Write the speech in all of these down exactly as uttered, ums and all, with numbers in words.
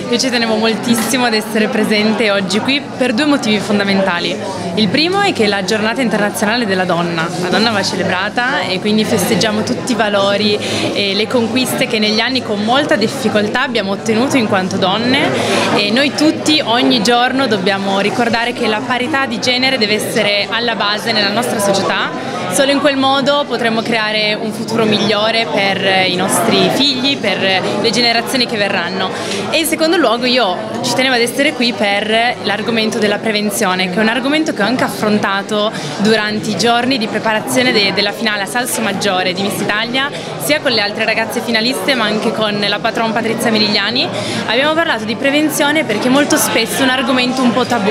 Io ci tenevo moltissimo ad essere presente oggi qui per due motivi fondamentali. Il primo è che è la giornata internazionale della donna, la donna va celebrata e quindi festeggiamo tutti i valori e le conquiste che negli anni con molta difficoltà abbiamo ottenuto in quanto donne, e noi tutti ogni giorno dobbiamo ricordare che la parità di genere deve essere alla base nella nostra società. Solo in quel modo potremo creare un futuro migliore per i nostri figli, per le generazioni che verranno. E in secondo luogo io ci tenevo ad essere qui per l'argomento della prevenzione, che è un argomento che ho anche affrontato durante i giorni di preparazione de della finale a Salso Maggiore di Miss Italia, sia con le altre ragazze finaliste ma anche con la patron Patrizia Mirigliani. Abbiamo parlato di prevenzione perché molto spesso è un argomento un po' tabù,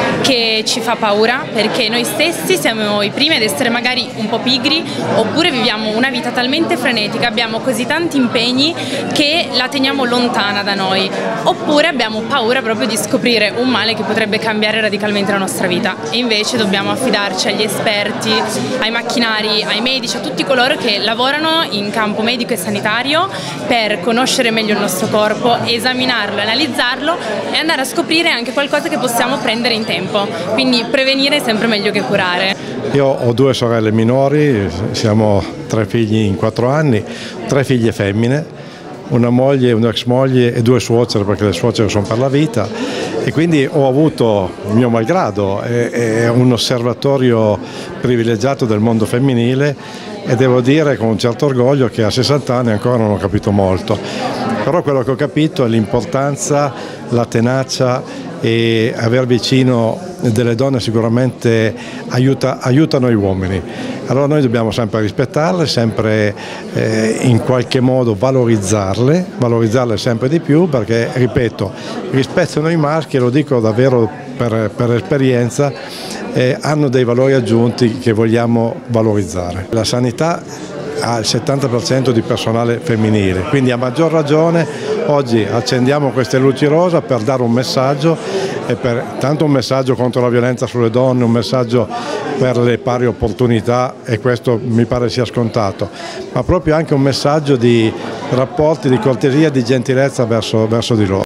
che ci fa paura perché noi stessi siamo i primi ad essere magari un po' pigri, oppure viviamo una vita talmente frenetica, abbiamo così tanti impegni che la teniamo lontana da noi, oppure abbiamo paura proprio di scoprire un male che potrebbe cambiare radicalmente la nostra vita, e invece dobbiamo affidarci agli esperti, ai macchinari, ai medici, a tutti coloro che lavorano in campo medico e sanitario per conoscere meglio il nostro corpo, esaminarlo, analizzarlo e andare a scoprire anche qualcosa che possiamo prendere in tempo. Quindi prevenire è sempre meglio che curare. Io ho due sorelle minori, siamo tre figli in quattro anni, tre figlie femmine, una moglie, un'ex moglie e due suocere, perché le suocere sono per la vita, e quindi ho avuto, mio malgrado, è, è un osservatorio privilegiato del mondo femminile, e devo dire con un certo orgoglio che a sessanta anni ancora non ho capito molto, però quello che ho capito è l'importanza, la tenacia, e aver vicino delle donne sicuramente aiuta, aiutano gli uomini. Allora noi dobbiamo sempre rispettarle, sempre eh, in qualche modo valorizzarle, valorizzarle sempre di più, perché, ripeto, rispetto a noi maschi, e lo dico davvero per, per esperienza, eh, hanno dei valori aggiunti che vogliamo valorizzare. La sanità ha il settanta per cento di personale femminile, quindi a maggior ragione oggi accendiamo queste luci rosa per dare un messaggio, e per, tanto un messaggio contro la violenza sulle donne, un messaggio per le pari opportunità, e questo mi pare sia scontato, ma proprio anche un messaggio di rapporti, di cortesia, di gentilezza verso, verso di loro.